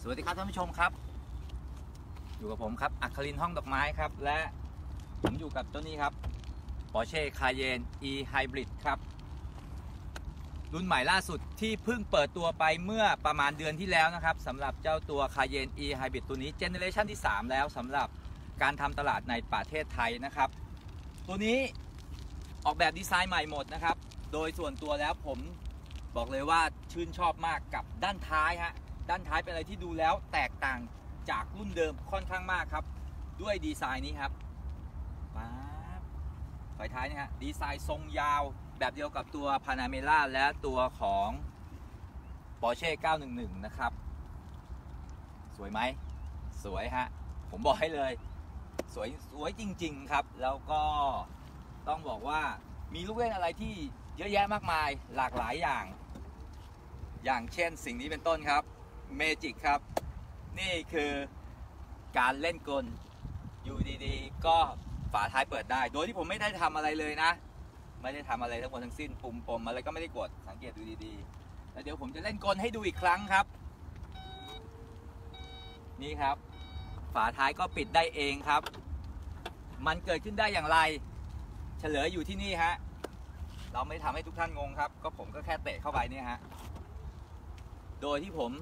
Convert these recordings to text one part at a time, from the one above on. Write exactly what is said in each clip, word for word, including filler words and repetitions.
วัสดีครับท่านผู้ชมครับอยู่กับผมครับอัครินทร์ห้องดอกไม้ครับและผมอยู่กับเจ้านี้ครับ Porsche Cayenne E Hybrid ครับรุ่นใหม่ล่าสุดที่เพิ่งเปิดตัวไปเมื่อประมาณเดือนที่แล้วนะครับสำหรับเจ้าตัว Cayenne E Hybrid ตัวนี้เจเนอเรชันที่สามแล้วสำหรับการทำตลาดในประเทศไทยนะครับตัวนี้ออกแบบดีไซน์ใหม่หมดนะครับโดยส่วนตัวแล้วผมบอกเลยว่าชื่นชอบมากกับด้านท้ายฮะด้านท้ายเป็นอะไรที่ดูแล้วแตกต่างจากรุ่นเดิมค่อนข้างมากครับด้วยดีไซน์นี้ครับป๊าบไฟท้ายนี่ฮะดีไซน์ทรงยาวแบบเดียวกับตัว Panamera และตัวของ Porsche เก้าหนึ่งหนึ่งนะครับสวยไหมสวยฮะผมบอกให้เลยสวยสวยจริงๆครับแล้วก็ต้องบอกว่ามีลูกเล่นอะไรที่เยอะแยะมากมายหลากหลายอย่างอย่างเช่นสิ่งนี้เป็นต้นครับเมจิกครับนี่คือการเล่นกลอยู่ดีๆก็ฝาท้ายเปิดได้โดยที่ผมไม่ได้ทำอะไรเลยนะไม่ได้ทำอะไรทั้งหมดทั้งสิ้นปุ่มปมอะไรก็ไม่ได้กดสังเกตดูดีๆแล้วเดี๋ยวผมจะเล่นกลให้ดูอีกครั้งครับนี่ครับฝาท้ายก็ปิดได้เองครับมันเกิดขึ้นได้อย่างไรเฉลยอยู่ที่นี่ฮะเราไม่ทำให้ทุกท่านงงครับก็ผมก็แค่เตะเข้าไปเนี่ยฮะโดยที่ผม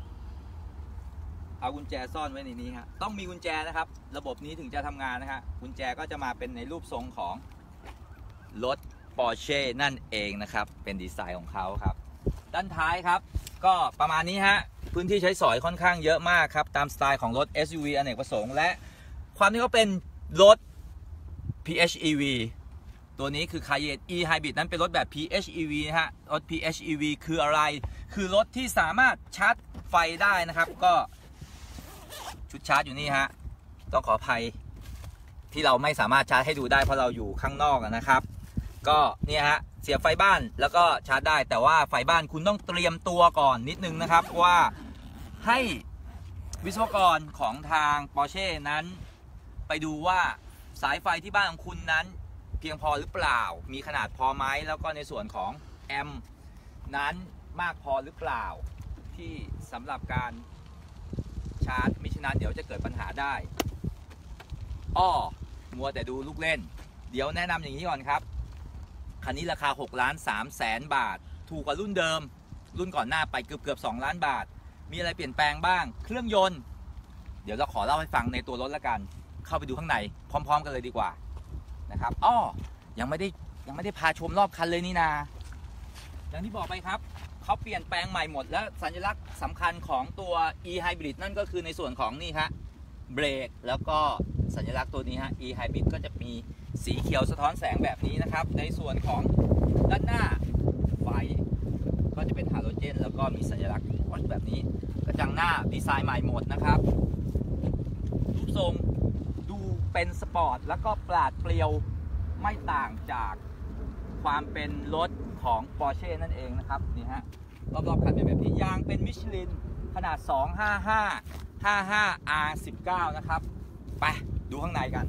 เอากุญแจซ่อนไว้ในนี้ฮะต้องมีกุญแจนะครับระบบนี้ถึงจะทำงานนะฮะกุญแจก็จะมาเป็นในรูปทรงของรถ Porsche นั่นเองนะครับเป็นดีไซน์ของเขาครับด้านท้ายครับก็ประมาณนี้ฮะพื้นที่ใช้สอยค่อนข้างเยอะมากครับตามสไตล์ของรถ เอส ยู วี อเนกประสงค์และความที่เขาเป็นรถ พี เอช อี วี ตัวนี้คือ Cayenne E Hybrid นั้นเป็นรถแบบ พี เอช อี วี นะฮะรถ พี เอช อี วี คืออะไรคือรถที่สามารถชาร์จไฟได้นะครับก็ชุดชาร์จอยู่นี่ฮะต้องขออภัยที่เราไม่สามารถชาร์จให้ดูได้เพราะเราอยู่ข้างนอกนะครับก็เนี่ยฮะเสียบไฟบ้านแล้วก็ชาร์จได้แต่ว่าไฟบ้านคุณต้องเตรียมตัวก่อนนิดนึงนะครับว่าให้วิศวกรของทาง Porsche นั้นไปดูว่าสายไฟที่บ้านของคุณนั้นเพียงพอหรือเปล่ามีขนาดพอไหมแล้วก็ในส่วนของแอมป์นั้นมากพอหรือเปล่าที่สำหรับการชาร์จมิฉะนั้นเดี๋ยวจะเกิดปัญหาได้อ้อมัวแต่ดูลูกเล่นเดี๋ยวแนะนำอย่างนี้ก่อนครับคันนี้ราคาหกล้านสามแสนบาทถูกกว่ารุ่นเดิมรุ่นก่อนหน้าไปเกือบเกือบสองล้านบาทมีอะไรเปลี่ยนแปลงบ้างเครื่องยนต์เดี๋ยวเราขอเล่าให้ฟังในตัวรถละกันเข้าไปดูข้างในพร้อมๆกันเลยดีกว่านะครับอ้อยังไม่ได้ยังไม่ได้พาชมรอบคันเลยนี่นาอย่างที่บอกไปครับเขาเปลี่ยนแปลงใหม่หมดและสัญลักษณ์สำคัญของตัว E Hybrid นั่นก็คือในส่วนของนี่ฮะเบรกแล้วก็สัญลักษณ์ตัวนี้ฮะ E Hybrid ก็จะมีสีเขียวสะท้อนแสงแบบนี้นะครับในส่วนของด้านหน้าไฟก็จะเป็นฮาโลเจนแล้วก็มีสัญลักษณ์แบบนี้กระจังหน้าดีไซน์ใหม่หมดนะครับรูปทรงดูเป็นสปอร์ตแล้วก็ปราดเปรียวไม่ต่างจากความเป็นรถของ Porsche นั่นเองนะครับนี่ฮะรอบๆคันเป็นแบบนี้ยางเป็นมิชลินขนาดสองห้าห้า ห้าห้า อาร์ สิบเก้า นะครับไปดูข้างในกัน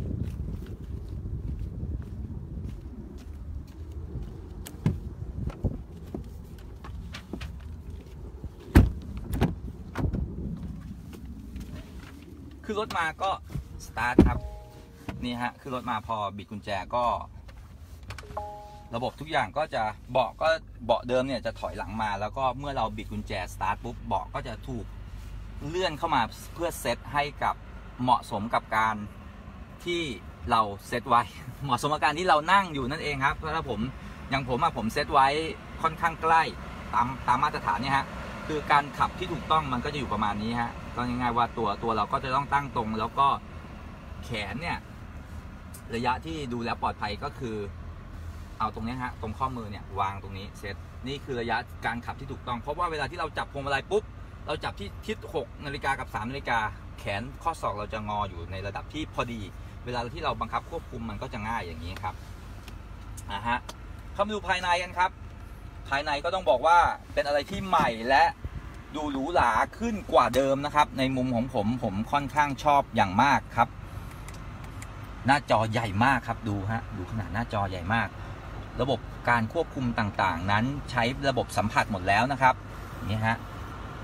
คือรถมาก็สตาร์ทครับนี่ฮะคือรถมาพอบิดกุญแจก็ระบบทุกอย่างก็จะเบาะก็เบาะเดิมเนี่ยจะถอยหลังมาแล้วก็เมื่อเราบิดกุญแจสตาร์ทปุ๊บเบาะก็จะถูกเลื่อนเข้ามาเพื่อเซตให้กับเหมาะสมกับการที่เราเซตไว้เหมาะสมกับการที่เรานั่งอยู่นั่นเองครับเพราะถ้าผมอย่างผมอะผมเซตไว้ค่อนข้างใกล้ตามตามมาตรฐานเนี่ยฮะคือการขับที่ถูกต้องมันก็จะอยู่ประมาณนี้ฮะก็ง่ายๆว่าตัวตัวเราก็จะต้องตั้งตรงแล้วก็แขนเนี่ยระยะที่ดูแลปลอดภัยก็คือเอาตรงนี้ฮะตรงข้อมือเนี่ยวางตรงนี้เซตนี่คือระยะการขับที่ถูกต้องเพราะว่าเวลาที่เราจับพวงมาลัยปุ๊บเราจับที่ทิศหกนาฬิกากับสามนาฬิกาแขนข้อศอกเราจะงออยู่ในระดับที่พอดีเวลาที่เราบังคับควบคุมมันก็จะง่ายอย่างนี้ครับอ่ะฮะเข้ามาดูภายในกันครับภายในก็ต้องบอกว่าเป็นอะไรที่ใหม่และดูหรูหราขึ้นกว่าเดิมนะครับในมุมของผมผมค่อนข้างชอบอย่างมากครับหน้าจอใหญ่มากครับดูฮะดูขนาดหน้าจอใหญ่มากระบบการควบคุมต่างๆนั้นใช้ระบบสัมผัสหมดแล้วนะครับนี่ฮะ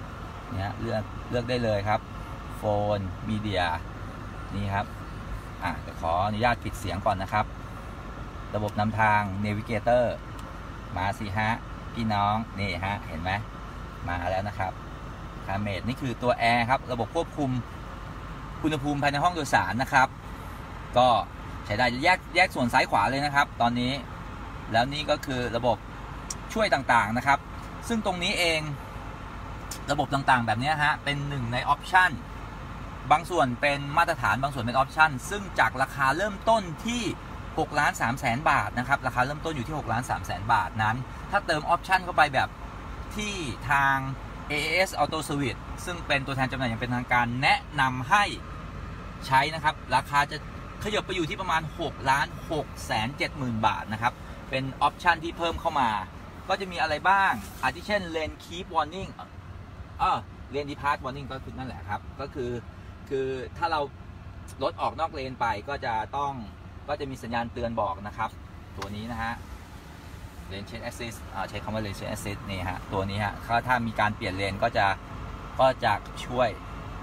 เนี่ยเลือกเลือกได้เลยครับโฟนมีเดียนี่ครับอ่ะเดี๋ยวขออนุญาตปิดเสียงก่อนนะครับระบบนำทาง Navigator มาสิฮะพี่น้องนี่ฮะเห็นไหมมาแล้วนะครับคาเมดนี่คือตัวแอร์ครับระบบควบคุมอุณหภูมิภายในห้องโดยสารนะครับก็ใช้ได้แยกแยกส่วนซ้ายขวาเลยนะครับตอนนี้แล้วนี่ก็คือระบบช่วยต่างๆนะครับซึ่งตรงนี้เองระบบต่างๆแบบนี้ฮะเป็นหนึ่งในออปชันบางส่วนเป็นมาตรฐานบางส่วนเป็นออปชันซึ่งจากราคาเริ่มต้นที่หกล้านสามแสนบาทนะครับราคาเริ่มต้นอยู่ที่หกล้านสามแสนบาทนั้นถ้าเติมออปชันเข้าไปแบบที่ทาง เอ เอ เอส Auto Service ซึ่งเป็นตัวแทนจำหน่ายอย่างเป็นทางการแนะนำให้ใช้นะครับราคาจะขยับไปอยู่ที่ประมาณหกล้านหกแสนเจ็ดหมื่นบาทนะครับเป็นออปชันที่เพิ่มเข้ามาก็จะมีอะไรบ้างอาทิเช่น Lane Keep Warning เออ Lane Depart Warning ก็คือนั่นแหละครับก็คือคือถ้าเรารถออกนอกเลนไปก็จะต้องก็จะมีสัญญาณเตือนบอกนะครับตัวนี้นะฮะ Lane Change Assist ใช้คำว่า Lane Change Assist นี่ฮะตัวนี้ฮะถ้ามีการเปลี่ยนเลนก็จะก็จะช่วย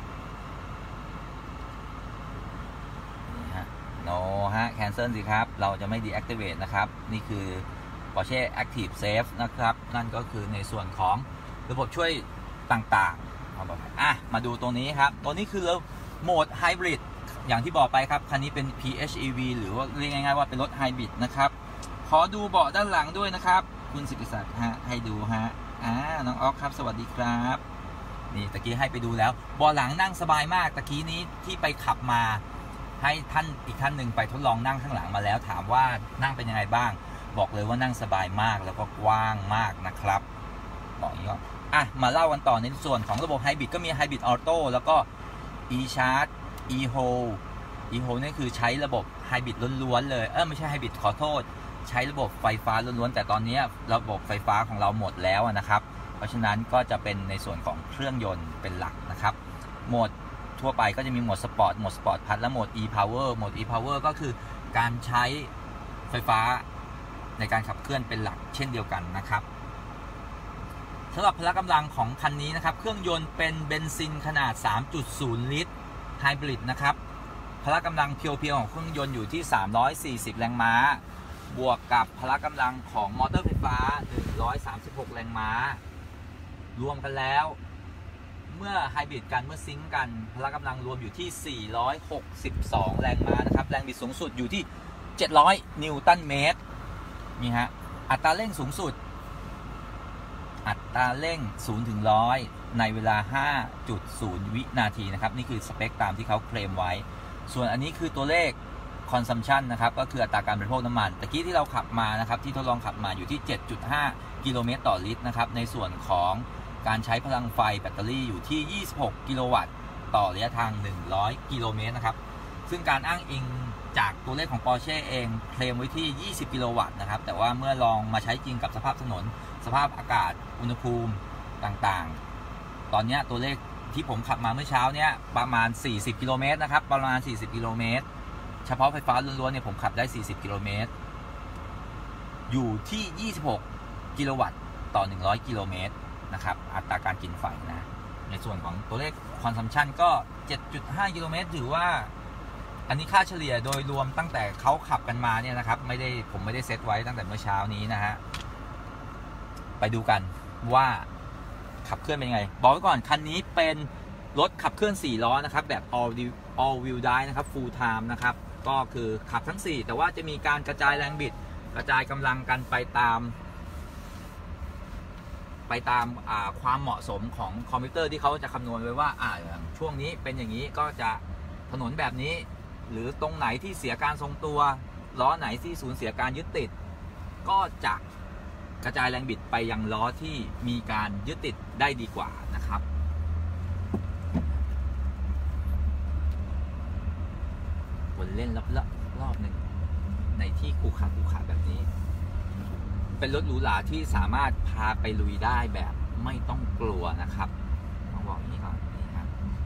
นี่ฮะ no ฮะ cancel สิครับเราจะไม่ deactivate นะครับนี่คือ Porsche Active Save นะครับนั่นก็คือในส่วนของระบบช่วยต่างๆอ่ะมาดูตัวนี้ครับตัวนี้คือโหมด Hybrid อย่างที่บอกไปครับคันนี้เป็น พี เอช อี วี หรือว่าเรียกง่ายๆว่าเป็นรถ Hybrid นะครับขอดูเบาะด้านหลังด้วยนะครับคุณศิริศักดิ์ฮะให้ดูฮะอ่าน้องออกครับสวัสดีครับนี่ตะกี้ให้ไปดูแล้วเบาะหลังนั่งสบายมากตะกี้นี้ที่ไปขับมาให้ท่านอีกท่านหนึ่งไปทดลองนั่งข้างหลังมาแล้วถามว่านั่งเป็นยังไงบ้างบอกเลยว่านั่งสบายมากแล้วก็กว้างมากนะครับบอกอย่างนี้ก็อ่ะมาเล่ากันต่อในส่วนของระบบ Hybrid ก็มี Hybrid Auto แล้วก็ e-Charge e-Hold e-Hold นี่คือใช้ระบบ Hybrid ล้วนๆเลยเออไม่ใช่ Hybrid ขอโทษใช้ระบบไฟฟ้าล้วนๆแต่ตอนนี้ระบบไฟฟ้าของเราหมดแล้วนะครับเพราะฉะนั้นก็จะเป็นในส่วนของเครื่องยนต์เป็นหลักนะครับโหมดทั่วไปก็จะมีโหมดสปอร์ตโหมดสปอร์ตพัดและโหมด e-Power โหมด e-Power ก็คือการใช้ไฟฟ้าในการขับเคลื่อนเป็นหลักเช่นเดียวกันนะครับสำหรับพละกำลังของคันนี้นะครับเครื่องยนต์เป็นเบนซินขนาด สามจุดศูนย์ ลิตรไฮบริดนะครับพละกำลังเพียวๆของเครื่องยนต์อยู่ที่สามร้อยสี่สิบแรงม้าบวกกับพละกำลังของมอเตอร์ไฟฟ้าหนึ่งร้อยสามสิบหกแรงม้ารวมกันแล้วเมื่อไฮบริดกันเมื่อซิงค์กันพละกำลังรวมอยู่ที่สี่ร้อยหกสิบสองแรงม้านะครับแรงบิดสูงสุดอยู่ที่เจ็ดร้อยนิวตันเมตรนี่ฮะอัตราเร่งสูงสุดอัตราเร่งศูนย์ถึงหนึ่งร้อยในเวลา ห้าจุดศูนย์ วินาทีนะครับนี่คือสเปคตามที่เขาเคลมไว้ส่วนอันนี้คือตัวเลข consumption นะครับก็คืออัตราการบริโภคน้ำมันตะกี้ที่เราขับมานะครับที่ทดลองขับมาอยู่ที่ เจ็ดจุดห้า กิโลเมตรต่อลิตรนะครับในส่วนของการใช้พลังไฟแบตเตอรี่อยู่ที่ยี่สิบหกกิโลวัตต์ต่อระยะทางหนึ่งร้อยกิโลเมตรนะครับซึ่งการอ้างอิงจากตัวเลขของ Porsche เองเคลมไว้ที่ยี่สิบกิโลวัตต์นะครับแต่ว่าเมื่อลองมาใช้จริงกับสภาพถนนสภาพอากาศอุณหภูมิต่างๆตอนนี้ตัวเลขที่ผมขับมาเมื่อเช้าเนี้ยประมาณสี่สิบกิโลเมตรนะครับประมาณสี่สิบกิโลเมตรเฉพาะไฟฟ้าล้วนๆเนี่ยผมขับได้สี่สิบกิโลเมตรอยู่ที่ยี่สิบหกกิโลวัตต์ต่อหนึ่งร้อยกิโลเมตรนะครับอัตราการกินไฟนะในส่วนของตัวเลข consumption ก็ เจ็ดจุดห้า กิโลเมตรถือว่าอันนี้ค่าเฉลี่ยโดยรวมตั้งแต่เขาขับกันมาเนี่ยนะครับไม่ได้ผมไม่ได้เซตไว้ตั้งแต่เมื่อเช้านี้นะฮะไปดูกันว่าขับเคลื่อนเป็นยังไงบอกไว้ก่อนคันนี้เป็นรถขับเคลื่อนสี่ล้อนะครับแบบ all all wheel drive นะครับ full time นะครับก็คือขับทั้งสี่แต่ว่าจะมีการกระจายแรงบิดกระจายกำลังกันไปตามไปตามความเหมาะสมของคอมพิวเตอร์ที่เขาจะคำนวณไว้ว่าอ่าช่วงนี้เป็นอย่างนี้ก็จะถนนแบบนี้หรือตรงไหนที่เสียการทรงตัวล้อไหนที่สูญเสียการยึดติดก็จะกระจายแรงบิดไปยังล้อที่มีการยึดติดได้ดีกว่านะครับวนเล่นรอบรอบหนึ่งในที่ขรุขระขรุขระแบบนี้เป็นรถหรูหราที่สามารถพาไปลุยได้แบบไม่ต้องกลัวนะครับต้องบอกอย่างนี้ก่อนนี่ครับ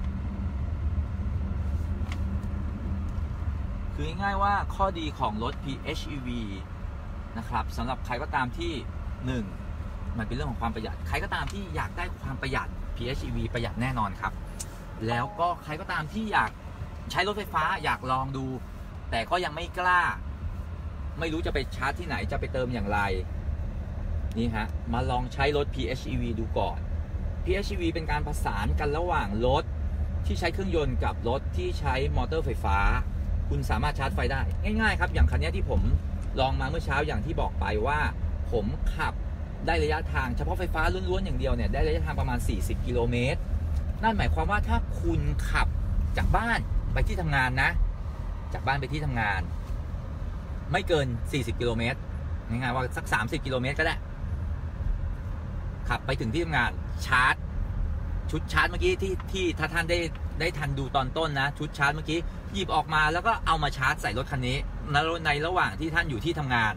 คือง่ายๆว่าข้อดีของรถ พี เอช อี วี นะครับสำหรับใครก็ตามที่หนึ่งมันเป็นเรื่องของความประหยัดใครก็ตามที่อยากได้ความประหยัด พี เอช อี วี ประหยัดแน่นอนครับแล้วก็ใครก็ตามที่อยากใช้รถไฟฟ้าอยากลองดูแต่ก็ยังไม่กล้าไม่รู้จะไปชาร์จที่ไหนจะไปเติมอย่างไรนี่ฮะมาลองใช้รถ พี เอช อี วี ดูก่อน พี เอช อี วี เป็นการประสานกันระหว่างรถที่ใช้เครื่องยนต์กับรถที่ใช้มอเตอร์ไฟฟ้าคุณสามารถชาร์จไฟได้ง่ายๆครับอย่างคันนี้ที่ผมลองมาเมื่อเช้าอย่างที่บอกไปว่าผมขับได้ระยะทางเฉพาะไฟฟ้าล้วนๆอย่างเดียวเนี่ยได้ระยะทางประมาณสี่สิบกิโลเมตรนั่นหมายความว่าถ้าคุณขับจากบ้านไปที่ทำงานนะจากบ้านไปที่ทำงานไม่เกินสี่สิบกิโลเมตรง่ายๆว่าสักสามสิบกิโลเมตรก็ได้ขับไปถึงที่ทำงานชาร์จชุดชาร์จเมื่อกี้ที่ที่ถ้าท่านได้ได้ทันดูตอนต้นนะชุดชาร์จเมื่อกี้หยิบออกมาแล้วก็เอามาชาร์จใส่รถคันนี้ในในระหว่างที่ท่านอยู่ที่ทำงาน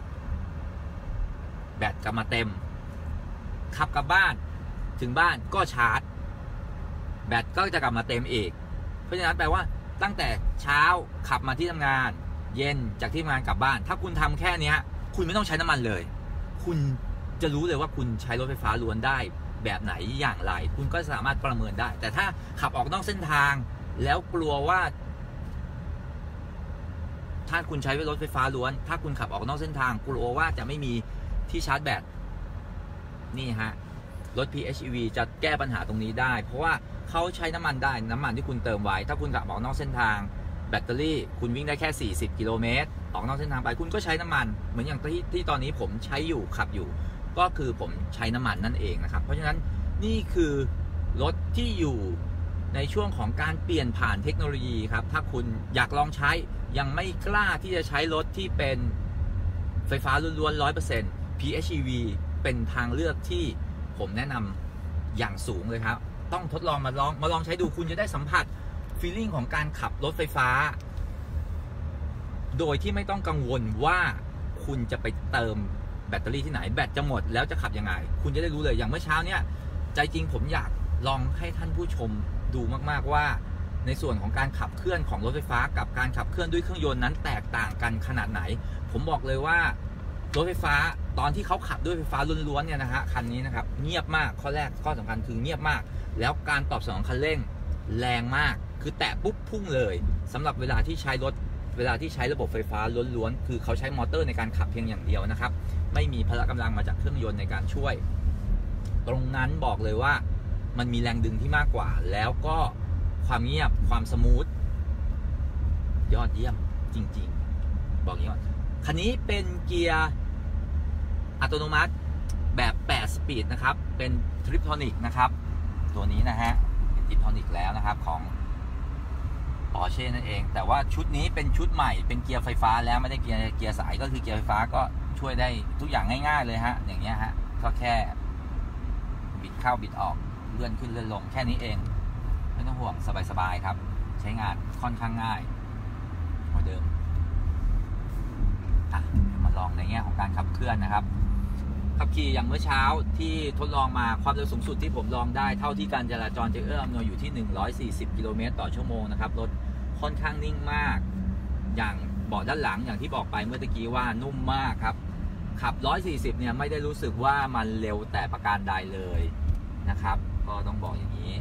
แบตกลับมาเต็มขับกลับบ้านถึงบ้านก็ชาร์จแบตก็จะกลับมาเต็มอีกเพราะฉะนั้นแปลว่าตั้งแต่เช้าขับมาที่ทำงานเย็นจากที่ทำงานกลับบ้านถ้าคุณทำแค่นี้คุณไม่ต้องใช้น้ำมันเลยคุณจะรู้เลยว่าคุณใช้รถไฟฟ้าล้วนได้แบบไหนอย่างไรคุณก็สามารถประเมินได้แต่ถ้าขับออกนอกเส้นทางแล้วกลัวว่าถ้าคุณใช้รถไฟฟ้าล้วนถ้าคุณขับออกนอกเส้นทางกลัวว่าจะไม่มีที่ชาร์จแบตนี่ฮะรถ พี เอช อี วี จะแก้ปัญหาตรงนี้ได้เพราะว่าเขาใช้น้ำมันได้น้ำมันที่คุณเติมไว้ถ้าคุณขับออกนอกเส้นทางแบตเตอรี่คุณวิ่งได้แค่สี่สิบกิโลเมตรออกนอกเส้นทางไปคุณก็ใช้น้ำมันเหมือนอย่างที่ที่ตอนนี้ผมใช้อยู่ขับอยู่ก็คือผมใช้น้ำมันนั่นเองนะครับเพราะฉะนั้นนี่คือรถที่อยู่ในช่วงของการเปลี่ยนผ่านเทคโนโลยีครับถ้าคุณอยากลองใช้ยังไม่กล้าที่จะใช้รถที่เป็นไฟฟ้าล้วนๆ ร้อยเปอร์เซ็นต์ พี เอช อี วี เป็นทางเลือกที่ผมแนะนำอย่างสูงเลยครับต้องทดลองมาลองมาลองใช้ดูคุณจะได้สัมผัสฟีลลิ่งของการขับรถไฟฟ้าโดยที่ไม่ต้องกังวลว่าคุณจะไปเติมแบตเตอรี่ที่ไหนแบตจะหมดแล้วจะขับยังไงคุณจะได้รู้เลยอย่างเมื่อเช้าเนี่ยใจจริงผมอยากลองให้ท่านผู้ชมดูมากๆว่าในส่วนของการขับเคลื่อนของรถไฟฟ้ากับการขับเคลื่อนด้วยเครื่องยนต์นั้นแตกต่างกันขนาดไหนผมบอกเลยว่ารถไฟฟ้าตอนที่เขาขับด้วยไฟฟ้าล้วนๆเนี่ยนะฮะคันนี้นะครับเงียบมากข้อแรกข้อสำคัญคือเงียบมากแล้วการตอบสนองคันเร่งแรงมากคือแตะปุ๊บพุ่งเลยสำหรับเวลาที่ใช้รถเวลาที่ใช้ระบบไฟฟ้าล้วนๆคือเขาใช้มอเตอร์ในการขับเพียงอย่างเดียวนะครับไม่มีพละกำลังมาจากเครื่องยนต์ในการช่วยตรงนั้นบอกเลยว่ามันมีแรงดึงที่มากกว่าแล้วก็ความเงียบความสมูทยอดเยี่ยมจริงๆบอกอย่างนี้ก่อนคันนี้เป็นเกียร์อัตโนมัติแบบแปดสปีดนะครับเป็นทริปทอนิกนะครับตัวนี้นะฮะเป็นทริปทอนิกแล้วนะครับของPorsche นั่นเองแต่ว่าชุดนี้เป็นชุดใหม่เป็นเกียร์ไฟฟ้าแล้วไม่ได้เกียร์เกียร์สายก็คือเกียร์ไฟฟ้าก็ช่วยได้ทุกอย่างง่ายๆเลยฮะอย่างเงี้ยฮะก็แค่บิดเข้าบิดออกเลื่อนขึ้นเลื่อนลงแค่นี้เองไม่ต้องห่วงสบายๆครับใช้งานค่อนข้างง่ายเหมือนเดิมอ่ะมาลองในแง่ของการขับเคลื่อนนะครับขับขี่อย่างเมื่อเช้าที่ทดลองมาความเร็วสูงสุดที่ผมลองได้เท่าที่การจราจรจะเอื้ออำนวยอยู่ที่หนึ่งร้อยสี่สิบกิโลเมตรต่อชั่วโมงนะครับรถค่อนข้างนิ่งมากอย่างเบาะด้านหลังอย่างที่บอกไปเมื่อตะกี้ว่านุ่มมากครับขับหนึ่งร้อยสี่สิบเนี่ยไม่ได้รู้สึกว่ามันเร็วแต่ประการใดเลยนะครับก็ต้องบอกอย่างนี้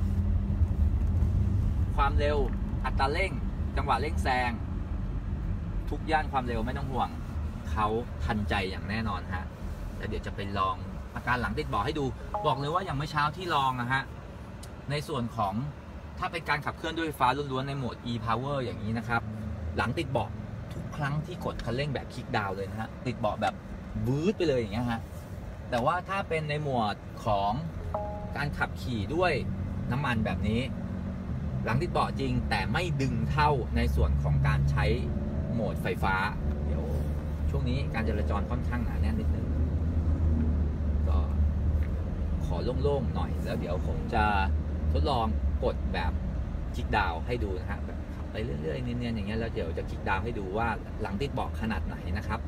ความเร็วอัตราเร่งจังหวะเร่งแซงทุกย่านความเร็วไม่ต้องห่วงเขาทันใจอย่างแน่นอนฮะแล้วเดี๋ยวจะไปลองอาการหลังติดเบาะให้ดูบอกเลยว่าอย่างเมื่อเช้าที่ลองนะฮะในส่วนของถ้าเป็นการขับเคลื่อนด้วยไฟฟ้าล้วนๆในโหมด e-power อย่างนี้นะครับหลังติดเบาะทุกครั้งที่กดคันเร่งแบบคลิกดาวน์เลยนะฮะติดเบาะแบบบู๊ดไปเลยอย่างเงี้ยฮะแต่ว่าถ้าเป็นในโหมดของการขับขี่ด้วยน้ำมันแบบนี้หลังติดเบาะจริงแต่ไม่ดึงเท่าในส่วนของการใช้โหมดไฟฟ้าเดี๋ยวช่วงนี้การจราจรค่อนข้างหนาแน่นนิดนึงก็ขอโล่งๆหน่อยแล้วเดี๋ยวผมจะทดลองกดแบบคลิกดาวน์ให้ดูนะฮะแบบขับไปเรื่อยๆเนียนๆอย่างเงี้ยแล้วเดี๋ยวจะคลิกดาวน์ให้ดูว่าหลังติดเบาะขนาดไหนนะครับ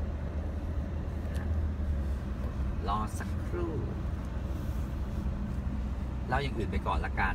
รอสักครู่เล่าอย่างอื่นไปก่อนละกัน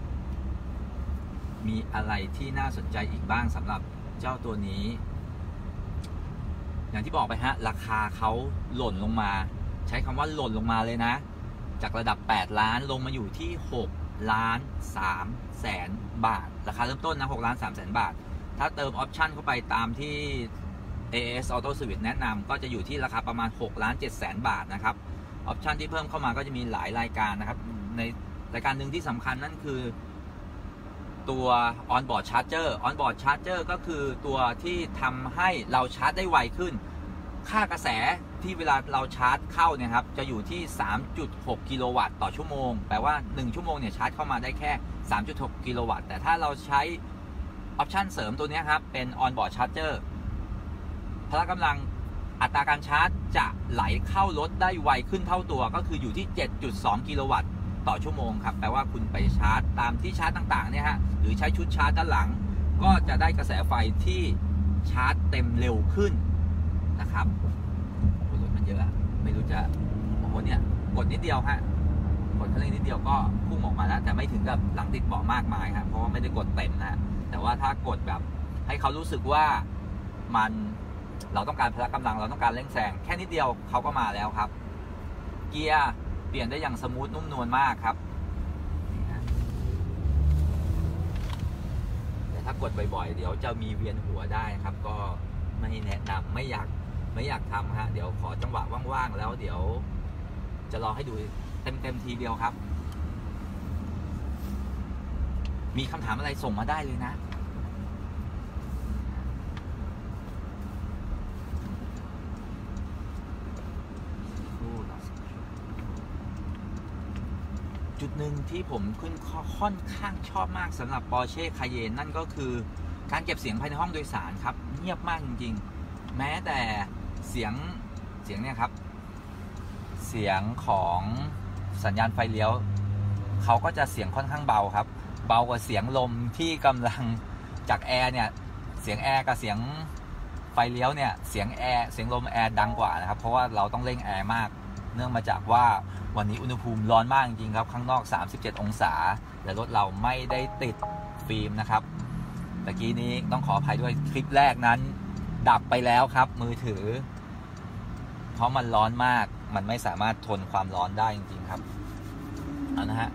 มีอะไรที่น่าสนใจอีกบ้างสำหรับเจ้าตัวนี้อย่างที่บอกไปฮะราคาเขาหล่นลงมาใช้คำว่าหล่นลงมาเลยนะจากระดับแปดล้านลงมาอยู่ที่หกล้านสามแสนบาทราคาเริ่มต้นนะหกล้านสามแสนบาทถ้าเติมออปชั่นเข้าไปตามที่ เอ เอส Auto Service แนะนำก็จะอยู่ที่ราคาประมาณหกล้านเจ็ดแสนบาทนะครับออปชั่นที่เพิ่มเข้ามาก็จะมีหลายรายการนะครับในรายการหนึ่งที่สำคัญนั่นคือตัว On-board Charger On-board Charger ก็คือตัวที่ทำให้เราชาร์จได้ไวขึ้นค่ากระแสที่เวลาเราชาร์จเข้าเนี่ยครับจะอยู่ที่ สามจุดหก กิโลวัตต์ต่อชั่วโมงแปลว่าหนึ่งชั่วโมงเนี่ยชาร์จเข้ามาได้แค่ สามจุดหก กิโลวัตต์แต่ถ้าเราใช้ออปชันเสริมตัวนี้ครับเป็น On-board Charger พละกำลังอัตราการชาร์จจะไหลเข้ารถได้ไวขึ้นเท่าตัวก็คืออยู่ที่ เจ็ดจุดสอง กิโลวัตต์ต่อชั่วโมงครับแปลว่าคุณไปชาร์จตามที่ชาร์จต่างๆเนี่ยฮะหรือใช้ชุดชาร์จด้านหลังก็จะได้กระแสไฟที่ชาร์จเต็มเร็วขึ้นนะครับโอ้รถมันเยอะไม่รู้จะโอ้โหเนี่ยกดนิดเดียวฮะกดคันเร่งนิดเดียวก็พุ่งออกมาแล้วแต่ไม่ถึงกับหลังติดเบาะมากมายครับเพราะว่าไม่ได้กดเต็มนะแต่ว่าถ้ากดแบบให้เขารู้สึกว่ามันเราต้องการพละกำลังเราต้องการเร่งแซงแค่นิดเดียวเขาก็มาแล้วครับเกียร์เปลี่ยนได้อย่างสมูทนุ่มนวลมากครับแต่ถ้ากดบ่อยๆเดี๋ยวจะมีเวียนหัวได้ครับก็ไม่แนะนำไม่อยากไม่อยากทำฮะเดี๋ยวขอจังหวะว่างๆแล้วเดี๋ยวจะรอให้ดูเต็มๆทีเดียวครับมีคำถามอะไรส่งมาได้เลยนะจุดหนึ่งที่ผมขึ้นค่อนข้างชอบมากสำหรับ Porsche Cayenne นั่นก็คือการเก็บเสียงภายในห้องโดยสารครับเงียบมากจริงๆแม้แต่เสียงเสียงเนี่ยครับเสียงของสัญญาณไฟเลี้ยวเขาก็จะเสียงค่อนข้างเบาครับเบากว่าเสียงลมที่กำลังจากแอร์เนี่ยเสียงแอร์กับเสียงไฟเลี้ยวเนี่ยเสียงแอร์เสียงลมแอร์ดังกว่านะครับเพราะว่าเราต้องเร่งแอร์มากเนื่องมาจากว่าวันนี้อุณหภูมิร้อนมากจริงๆครับข้างนอกสามสิบเจ็ดองศาและรถเราไม่ได้ติดฟิล์มนะครับตะกี้นี้ต้องขออภัยด้วยคลิปแรกนั้นดับไปแล้วครับมือถือเพราะมันร้อนมากมันไม่สามารถทนความร้อนได้จริงๆครับเอานะฮะ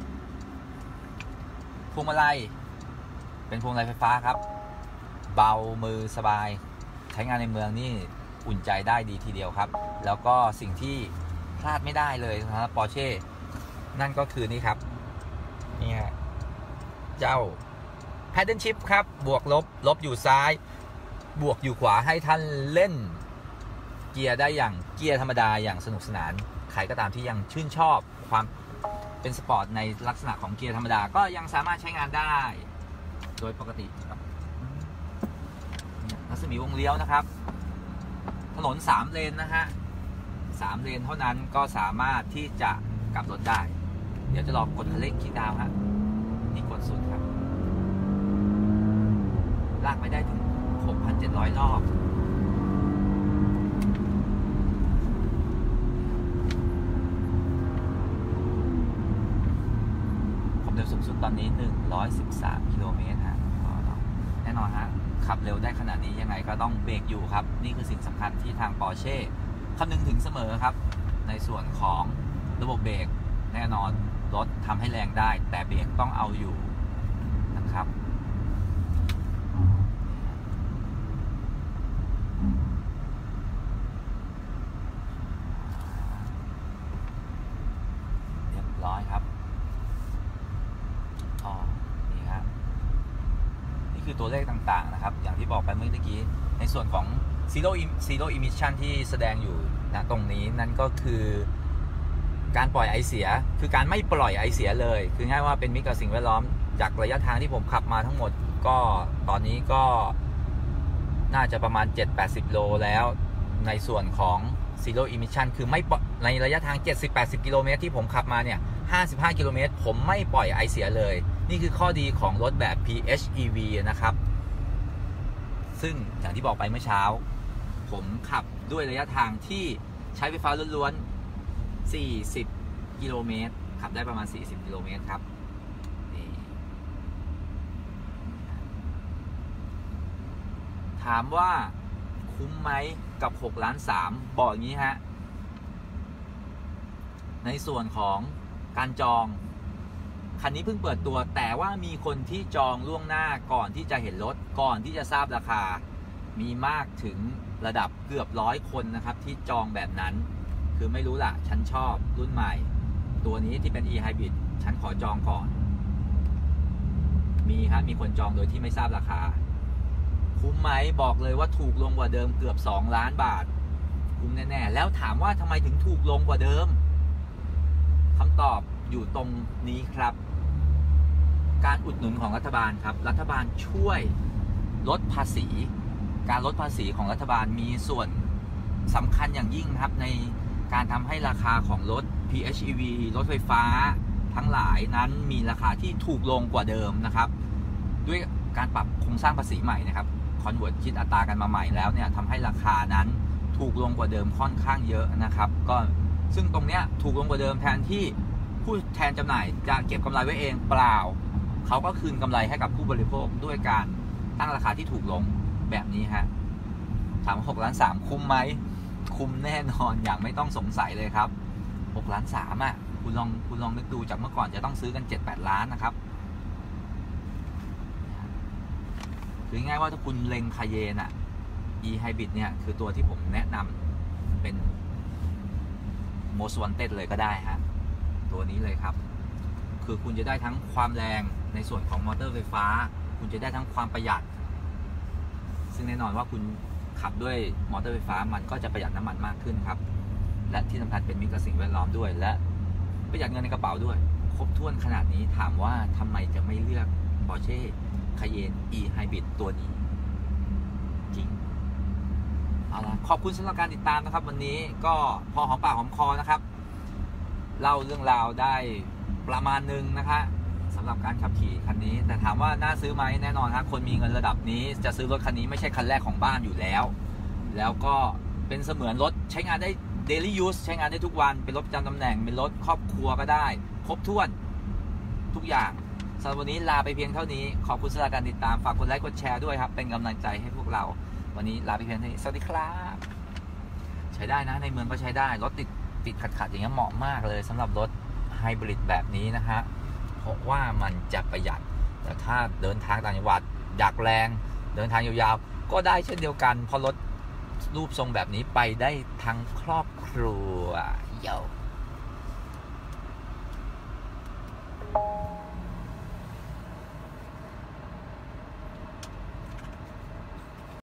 พวงมาลัยเป็นพวงมาลัยไฟฟ้าครับเบามือสบายใช้งานในเมืองนี่อุ่นใจได้ดีทีเดียวครับแล้วก็สิ่งที่พลาดไม่ได้เลยนะครับ Porsche นั่นก็คือนี่ครับนี่ฮะเจ้า Paddle Shift ครับบวกลบลบอยู่ซ้ายบวกอยู่ขวาให้ท่านเล่นเกียร์ได้อย่างเกียร์ธรรมดาอย่างสนุกสนานใครก็ตามที่ยังชื่นชอบความเป็นสปอร์ตในลักษณะของเกียร์ธรรมดาก็ยังสามารถใช้งานได้โดยปกติครับรัศมีวงเลี้ยวนะครับถนนสามเลนนะฮะสามเลนเท่านั้นก็สามารถที่จะกลับรถได้เดี๋ยวจะลองกดคันเร่งคลิกดาวน์ฮะนี่กดสุดครับลากไปได้ถึง หกพันเจ็ดร้อย รอบความเร็วสูงสุดตอนนี้หนึ่งร้อยสิบสามกิโลเมตรฮะแน่นอนฮะขับเร็วได้ขนาดนี้ยังไงก็ต้องเบรกอยู่ครับนี่คือสิ่งสำคัญที่ทาง Porsche คำนึงถึงเสมอครับในส่วนของระบบเบรกแน่นอนรถทำให้แรงได้แต่เบรกต้องเอาอยู่นะครับเรียบร้อยครับอ๋อนี่ครับนี่คือตัวเลขต่างๆนะครับอย่างที่บอกไปเมื่อกี้ในส่วนของ Zero Zero Emission ที่แสดงอยู่ณตรงนี้นั่นก็คือการปล่อยไอเสียคือการไม่ปล่อยไอเสียเลยคือง่ายว่าเป็นมิตรกับสิ่งแวดล้อมจากระยะทางที่ผมขับมาทั้งหมดก็ตอนนี้ก็น่าจะประมาณ เจ็ดถึงแปดสิบ โลแล้วในส่วนของ Zero Emission คือไม่ในระยะทาง เจ็ดสิบถึงแปดสิบ กิโลเมตรที่ผมขับมาเนี่ยห้าสิบห้ากิโลเมตรผมไม่ปล่อยไอเสียเลยนี่คือข้อดีของรถแบบ พี เอช อี วี นะครับซึ่งอย่างที่บอกไปเมื่อเช้าผมขับด้วยระยะทางที่ใช้ไฟฟ้าล้วนๆสี่สิบกิโลเมตรขับได้ประมาณสี่สิบกิโลเมตรครับนี่ถามว่าคุ้มไหมกับหกล้านสามบอกอย่างนี้ฮะในส่วนของการจองคันนี้เพิ่งเปิดตัวแต่ว่ามีคนที่จองล่วงหน้าก่อนที่จะเห็นรถก่อนที่จะทราบราคามีมากถึงระดับเกือบร้อยคนนะครับที่จองแบบนั้นคือไม่รู้ล่ะฉันชอบรุ่นใหม่ตัวนี้ที่เป็น e-hybrid ฉันขอจองก่อนมีครับมีคนจองโดยที่ไม่ทราบราคาคุ้มไหมบอกเลยว่าถูกลงกว่าเดิมเกือบสองล้านบาทคุ้มแน่ๆแล้วถามว่าทำไมถึงถูกลงกว่าเดิมคำตอบอยู่ตรงนี้ครับการอุดหนุนของรัฐบาลครับรัฐบาลช่วยลดภาษีการลดภาษีของรัฐบาลมีส่วนสำคัญอย่างยิ่งครับในการทำให้ราคาของรถ พี เอช อี วี รถไฟฟ้าทั้งหลายนั้นมีราคาที่ถูกลงกว่าเดิมนะครับด้วยการปรับโครงสร้างภาษีใหม่นะครับคอนเวิร์ตคิดอัตรากันมาใหม่แล้วเนี่ยทำให้ราคานั้นถูกลงกว่าเดิมค่อนข้างเยอะนะครับก็ซึ่งตรงเนี้ยถูกลงกว่าเดิมแทนที่ผู้แทนจำหน่ายจะเก็บกำไรไว้เองเปล่าเขาก็คืนกำไรให้กับผู้บริโภคด้วยการตั้งราคาที่ถูกลงแบบนี้ฮะถามหกล้านสามคุ้มไหมคุ้มแน่นอนอย่างไม่ต้องสงสัยเลยครับหกล้านสามอ่ะคุณลองคุณลองนึกดูจากเมื่อก่อนจะต้องซื้อกัน เจ็ดแปด ล้านนะครับคือง่ายว่าถ้าคุณเล็งคาเยนอ่ะ e-hybrid เนี่ยคือตัวที่ผมแนะนำเป็น most wanted เลยก็ได้ฮะตัวนี้เลยครับคือคุณจะได้ทั้งความแรงในส่วนของมอเตอร์ไฟฟ้าคุณจะได้ทั้งความประหยัดซึ่งแน่นอนว่าคุณขับด้วยมอเตอร์ไฟฟ้ามันก็จะประหยัดน้ำมันมากขึ้นครับและที่สำคัญเป็นมิตรกับสิ่งแวดล้อมด้วยและประหยัดเงินในกระเป๋าด้วยครบถ้วนขนาดนี้ถามว่าทำไมจะไม่เลือก Porsche Cayenne e-hybrid ตัวนี้จริงเอาล่ะขอบคุณสำหรับการติดตามนะครับวันนี้ก็พอหอมปากหอมคอนะครับเล่าเรื่องราวได้ประมาณนึงนะคะสำหรับการขับขี่คันนี้แต่ถามว่าน่าซื้อไหมแน่นอนครับคนมีเงินระดับนี้จะซื้อรถคันนี้ไม่ใช่คันแรกของบ้านอยู่แล้วแล้วก็เป็นเสมือนรถใช้งานได้ daily use ใช้งานได้ทุกวันเป็นรถประจำตำแหน่งเป็นรถครอบครัวก็ได้ครบถ้วนทุกอย่างสำหรับวันนี้ลาไปเพียงเท่านี้ขอบคุณสำหรับการติดตามฝากกดไลค์กดแชร์ด้วยครับเป็นกำลังใจให้พวกเราวันนี้ลาไปเพียงเท่านี้สวัสดีครับใช้ได้นะในเมืองก็ใช้ได้รถติดติดขัดๆอย่างเงี้ยเหมาะมากเลยสำหรับรถไฮบริดแบบนี้นะฮะเพราะว่ามันจะประหยัดแต่ถ้าเดินทางต่างจังหวัดอยากแรงเดินทางยาวๆก็ได้เช่นเดียวกันเพราะรถรูปทรงแบบนี้ไปได้ทั้งครอบครัวเยา